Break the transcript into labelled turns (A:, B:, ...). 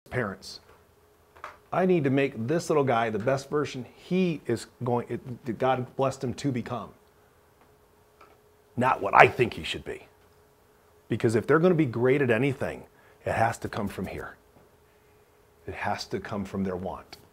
A: parents. I need to make this little guy the best version God blessed him to become. Not what I think he should be. Because if they're going to be great at anything, it has to come from here. It has to come from their want.